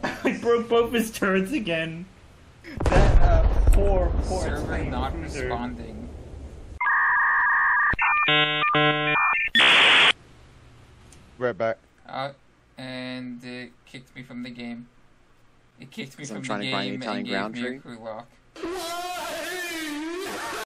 I broke both his turrets again. That poor Server Italian not cruiser. responding. Right back. And it kicked me from the game. It kicked me So I'm from the trying to grind the game and Italian gave ground me a tree. crew lock.